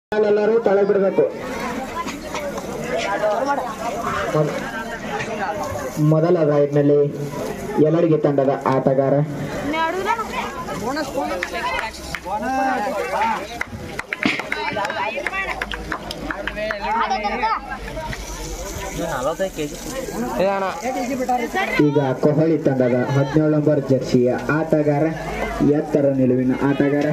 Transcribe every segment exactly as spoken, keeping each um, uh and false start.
ಎಲ್ಲರೂ ತಲೆ ಬಿಡಬೇಕು. ಮೊದಲ ರೈಡ್ನಲ್ಲಿ ಯಲಡಗಿ ತಂಡದ ಆಟಗಾರ ಈಗ ಕೊಹಳಿ ತಂಡದ ಹದಿನೇಳು ನಂಬರ್ ಜರ್ಸಿಯ ಆಟಗಾರ ಎತ್ತರ ನಿಲುವಿನ ಆಟಗಾರ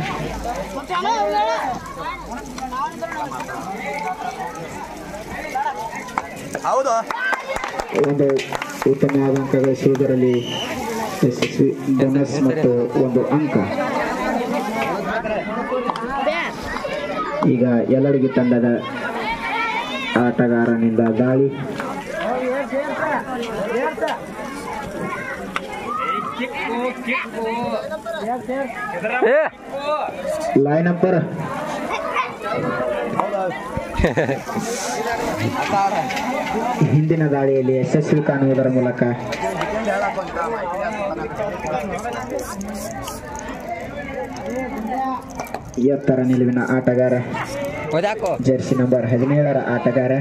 ಒಂದು ಉತ್ತಮವಾದ ಅಂಕ ಗಳಿಸುವುದರಲ್ಲಿ ಯಶಸ್ವಿ ಬೋನಸ್ ಮತ್ತು ಒಂದು ಅಂಕ. ಈಗ ಯಲಡಗಿ ತಂಡದ ಆಟಗಾರನಿಂದ ದಾಳಿ. ಲೈನ್ ನಂಬರ್ ಹಿಂದಿನ ದಾಳಿಯಲ್ಲಿ ಯಶಸ್ವಿ ಕಾಣುವುದರ ಮೂಲಕ ಎತ್ತರ ನಿಲುವಿನ ಆಟಗಾರ ಜರ್ಸಿ ನಂಬರ್ ಹದಿನೇಳರ ಆಟಗಾರ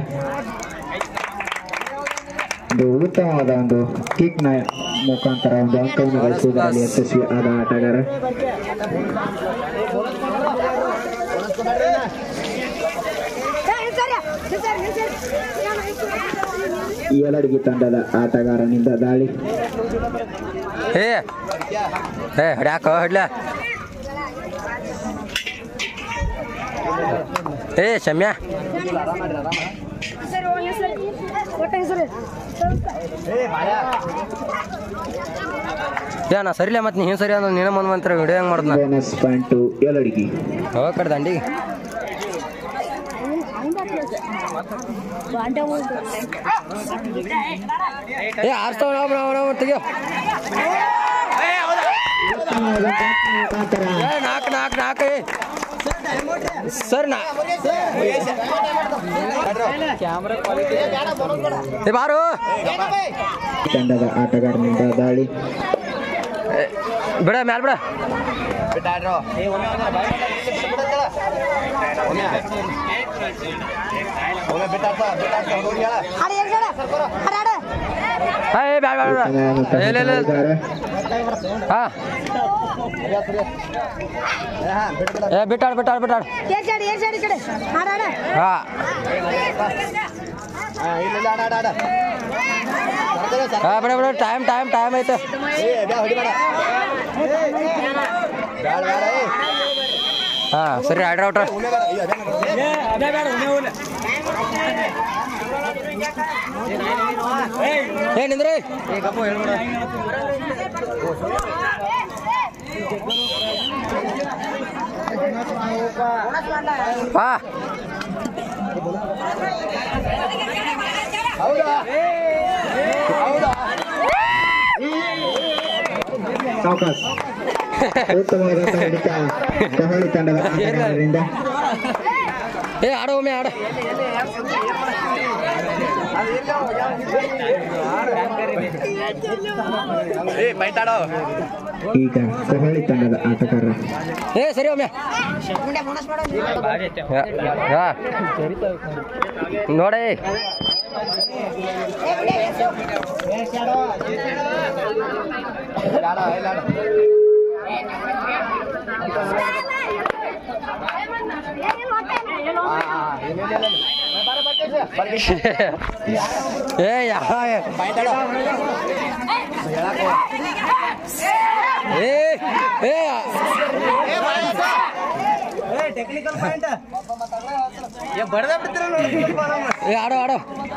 ಒಂದು ಉತ್ತಮವಾದ ಒಂದು ಕಿಕ್ ನ ಮುಖಾಂತರ ಒಂದು ಅಂಕವನ್ನು ಗಳಿಸುವುದರಲ್ಲಿ ಯಶಸ್ವಿ ಆದ ಆಟಗಾರ. ಯಲಡಗಿ ತಂಡದ ಆಟಗಾರನಿಂದ ದಾಳಿ. ಏ ಶಮ್ಯ ಏನ ಸರಿಲ್ಲ ಮತ್ತೆ ನೀನು ಸರಿ ಅಂದ್ರೆ ನೀನ ಮುಂದ್ ಮಂತ್ರ ವಿಡಿಯೋ ಹೆಂಗ್ ಮಾಡ್ದ ಬೋನಸ್ ಪಾಯಿಂಟ್ ಯಲಡಗಿ. ಹೋಗ ಕಡೆ ದಂಡಿಗೆ ಏ ಆರ್ಸ್ತಾವ ನಾವು ನಾವು ನಾವು ತೆಗಿಯೋ ನಾಲ್ಕು ನಾಲ್ಕು ನಾಲ್ಕು ಸರ್ ನಾ ಬಾರು ತಂಡದ ಆಟಗಾರನಿಂದ ದಾಳಿ. ಬಿಡ ಮ್ಯಾಲ ಬಿಡ ಬಿಟ್ಟಾಡ ಬಿಟ್ಟಾಡ ಬಿಟ್ಟಾಡ ಹಾ ಬಿಡ ಬಿಡ ಟೈಮ್ ಟೈಮ್ ಟೈಮ್ ಐತೆ. ಹಾ ಸರಿ ಆಡ್ರ ಔಟ್ರ ಏನಿಂದ್ರಿ ಹಾ ಸಾವಕಾಶ ಉತ್ತಮವಾದ ಕೊಹಳಿ ತಂಡದ ಆಟಗಾರರಿಂದ ಏ ಆಡೋ ಒಮ್ಮೆ ಆಡ ಈಗ ಕೊಹಳಿ ತಂಡದ ಆಟಗಾರ ಏ ಸರಿ ಒಮ್ಮೆ ನೋಡೇ ಏ ಯಾವ ಆಡೋ ಆಡೋ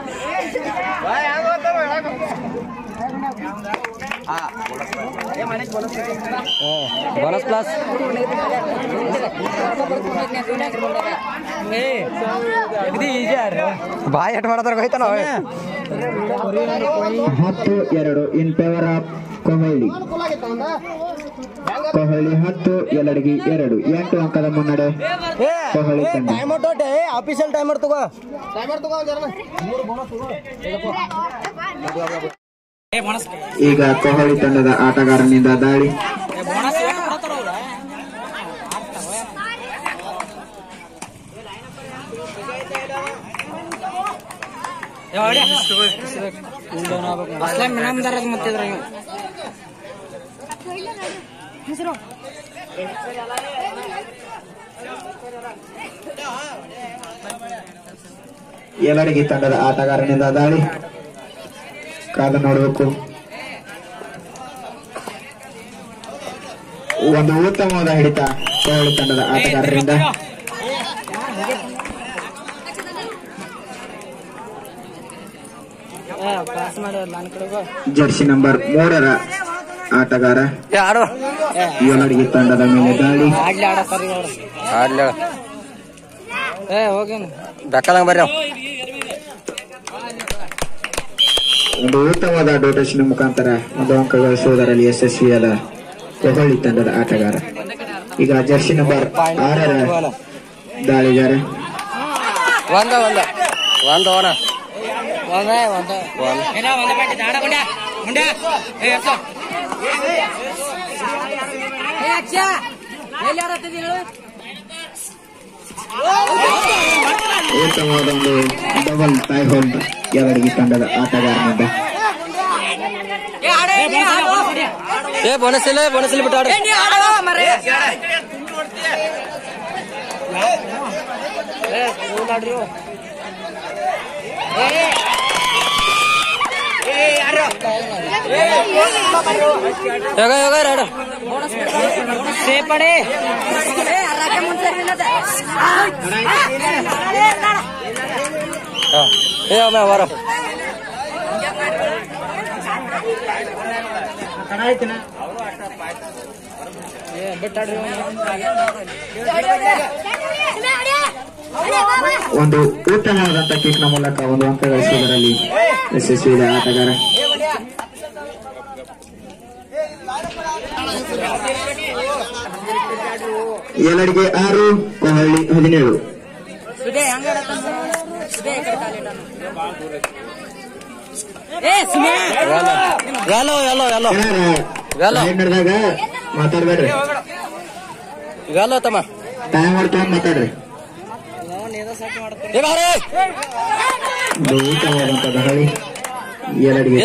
ಬೋನಸ್ ಪ್ಲಸ್ ಬಾಯ್ ಎಟ್ ಮಾಡದ್ರ ಹೋಯ್ತಾನ ಹತ್ತು ಎರಡು ಇನ್ ಫೇವರ್ ಆಫ್ ಕೊಹಳಿ. ಕೊಹಳಿ ಹತ್ತು ಯಲಡಗಿ ಎರಡು, ಎಂಟು ಅಂಕದ ಮುನ್ನಡೆ ಕೊಹಳಿ ತಂಡ. ಆಫೀಸಿಯಲ್ ಟೈಮರ್ ತಗೋ ಈಗ ಕೊಹಳಿ ತಂಡದ ಆಟಗಾರನಿಂದ ದಾಳಿ. ಯಲಡಗಿ ತಂಡದ ಆಟಗಾರನಿಂದ ದಾಳಿ ಕಾದು ನೋಡಬೇಕು. ಒಂದು ಉತ್ತಮವಾದ ಹಿಡಿತ ಕೊಹಳಿ ತಂಡದ ಆಟಗಾರರಿಂದ. ಜರ್ಸಿ ನಂಬರ್ ಮೂರರ ಆಟಗಾರ ಯಲಡಗಿ ತಂಡದ ಮೇಲೆ ದಾಳಿ. ಒಂದು ಉತ್ತಮವಾದ ಡೋಟೇಷನ್ ಮುಖಾಂತರ ಒಂದು ಅಂಕ ಗಳಿಸುವುದರಲ್ಲಿ ಯಶಸ್ವಿಯಾದ ಕೊಹಳಿ ತಂಡದ ಆಟಗಾರ. ಈಗ ಜರ್ಸಿ ನಂಬರ್ ಆರರ ದಾಳಿಗಾರ ಉತ್ತಮವಾದ ಒಂದು ಡಬಲ್ ಟೈ ಹೋಲ್ಡ್ ಯಲಡಗಿ ತಂಡದ ಆಟಗಾರನಿಂದ. ಬೋನಸ್ ಇಲ್ಲ ಬೋನಸ್ ಇಲ್ಲ ಬಿಟ್ಟು ಪಡೆ ವಾರ ಒಂದು ಉತ್ತಮವಾದಂತ ಕಿಕ್ನ ಮೂಲಕ ಒಂದು ಅಂಕ ಗಳಿಸುವುದರಲ್ಲಿ ಯಶಸ್ವಿಯಾದ ಆಟಗಾರ. ಯಲಡಗಿ ಆರು ಕೊಹಳಿ ಹದಿನೇಳು. ನಡೆದಾಗ ಮಾತಾಡ್ಬೇಡ್ರಿ, ಟೈಮ್ ಮಾಡ್ಕೊಂಡ್ ಮಾತಾಡ್ರಿ. ಊಟವಾದಂತ ಗಾಳಿ ಯಲಡಗಿ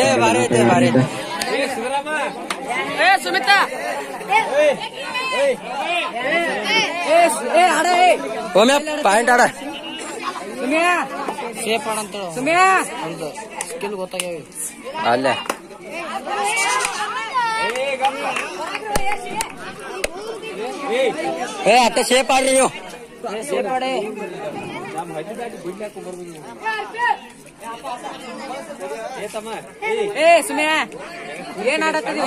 ಪಾಯಿಂಟ್ ಆಡ ಸೇಫ್ ಆಡಂತ ಸ್ಕಿಲ್ ಗೊತ್ತಾಗ್ಯಾವ ಅಲ್ಲೇ. ಏ ಅಟ್ಟ ಸೇಫ್ ಆಡ್ರಿ ನೀವು. ಸೇಫ್ ಆಡಿ ಏ ಸುಮ್ಯಾ ಏನ್ ಆಡತ್ತೀರಿ?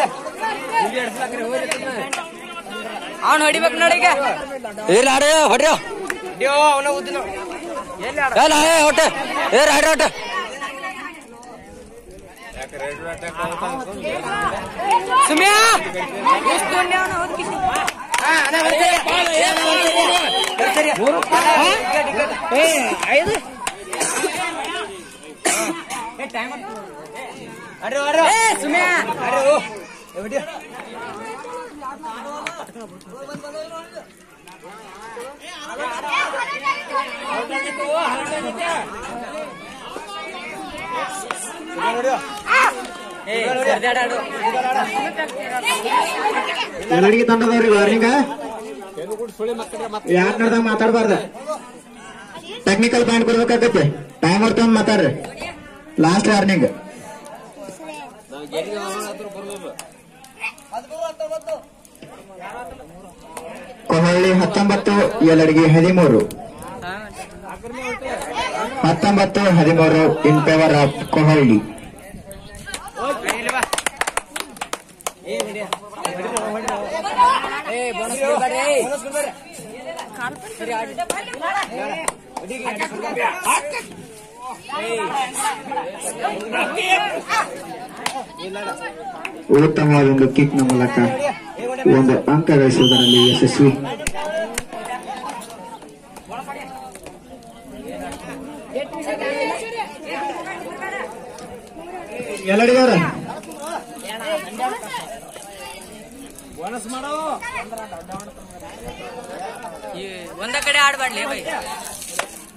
ಅವನು ಹೊಡಿಬೇಕು ನೋಡಿ. ಈಗ ಇಲ್ಲ ಆಡ ಹೊಡ್ರಿ ಅವನ ಉದ್ದಿನ ಹೊಟ್ಟೆ ಏ ರಾಡ್ರಿ ಹೊಟ್ಟೆ ಸುಮ್ಯಾ ಯಲಡಗಿ ತಂಡದವ್ರಿಗೆ ವಾರ್ನಿಂಗ್. ಯಾರ್ ನಡ್ದಾಗ ಮಾತಾಡ್ಬಾರ್ದ, ಟೆಕ್ನಿಕಲ್ ಪಾಯಿಂಟ್ ಕೊಡ್ಬೇಕಾಗತ್ತೆ. ಟೈಮ್ ಹೊಡ್ತಂದ್ ಮಾತಾಡ್ರಿ. Last warning. ಕೊಹಳಿ ಹತ್ತೊಂಬತ್ತು ಯಲಡಗಿ ಹದಿಮೂರು. ಹತ್ತೊಂಬತ್ತು ಹದಿಮೂರು ಇನ್ ಫೇವರ್ ಆಫ್ ಕೊಹಳಿ. ಉತ್ತಮವಾದ ಒಂದು ಕಿಕ್ನ ಮೂಲಕ ಒಂದು ಅಂಕ ಗಳಿಸುವುದರಲ್ಲಿ ಯಶಸ್ವಿ. ಯಲಡಿಗರ ಒಂದ ಕಡೆ ಆಡ್ಬಾಡ್ಲಿ.